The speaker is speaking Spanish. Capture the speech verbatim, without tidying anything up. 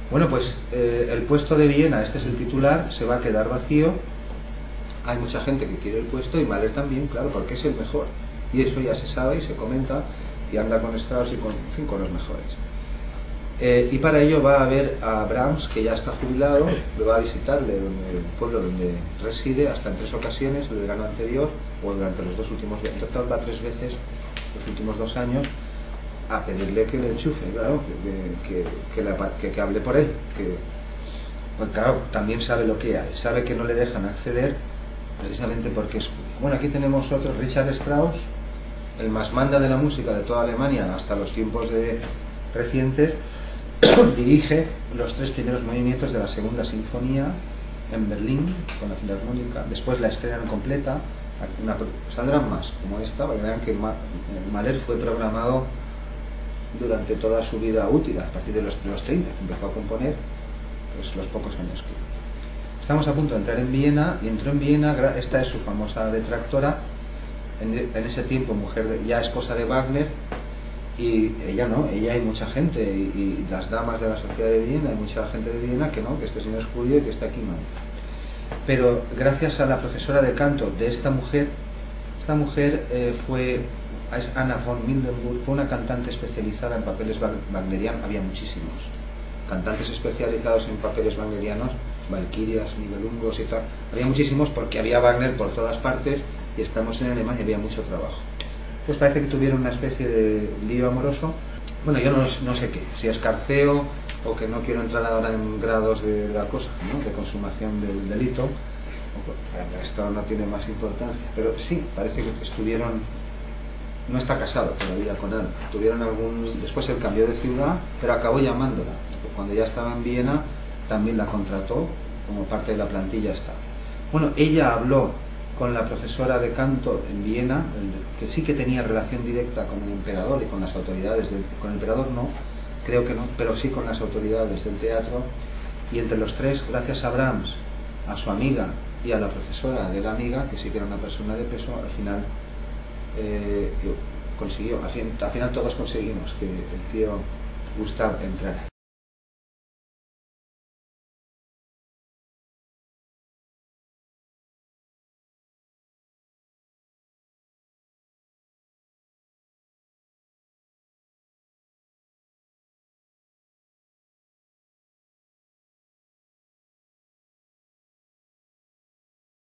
Bueno, pues eh, el puesto de Viena, este es el titular, se va a quedar vacío. Hay mucha gente que quiere el puesto y Mahler también, claro, porque es el mejor. Y eso ya se sabe y se comenta y anda con Strauss y con, en fin, con los mejores. Eh, y para ello va a ver a Brahms, que ya está jubilado, le va a visitarle en el pueblo donde reside hasta en tres ocasiones, el verano anterior o durante los dos últimos, en total va tres veces los últimos dos años, a pedirle que le enchufe, claro, que, que, que, la, que, que hable por él, que, pues claro, también sabe lo que hay, sabe que no le dejan acceder precisamente porque es... Bueno, aquí tenemos otro, Richard Strauss, el más manda de la música de toda Alemania hasta los tiempos de recientes, dirige los tres primeros movimientos de la segunda sinfonía en Berlín con la Filarmónica, después la estrenan completa, una, saldrán más como esta, para que vean que Mahler fue programado durante toda su vida útil, a partir de los, de los treinta, que empezó a componer, pues los pocos años que... Estamos a punto de entrar en Viena, y entró en Viena, esta es su famosa detractora, en, en ese tiempo mujer, de, ya esposa de Wagner, y ella no, ella hay mucha gente, y, y las damas de la sociedad de Viena, hay mucha gente de Viena que no, que este señor es judío y que está aquí mal. Pero gracias a la profesora de canto de esta mujer, esta mujer eh, fue, es Anna von Mildenburg, fue una cantante especializada en papeles wagnerianos, había muchísimos cantantes especializados en papeles wagnerianos, valquirias, nibelungos y tal, había muchísimos porque había Wagner por todas partes y estamos en Alemania y había mucho trabajo. Pues parece que tuvieron una especie de lío amoroso, bueno, yo no, no sé qué, si escarceo o que no quiero entrar ahora en grados de la cosa, ¿no?, de consumación del delito, esto no tiene más importancia, pero sí, parece que estuvieron, no está casado todavía con Ana, tuvieron algún, después él cambió de ciudad, pero acabó llamándola, cuando ya estaba en Viena también la contrató como parte de la plantilla está. Bueno, ella habló con la profesora de canto en Viena, que sí que tenía relación directa con el emperador y con las autoridades del, con el emperador no, creo que no, pero sí con las autoridades del teatro, y entre los tres, gracias a Brahms, a su amiga y a la profesora de la amiga, que sí que era una persona de peso, al final eh, consiguió, al, fin, al final todos conseguimos que el tío Gustav entrara.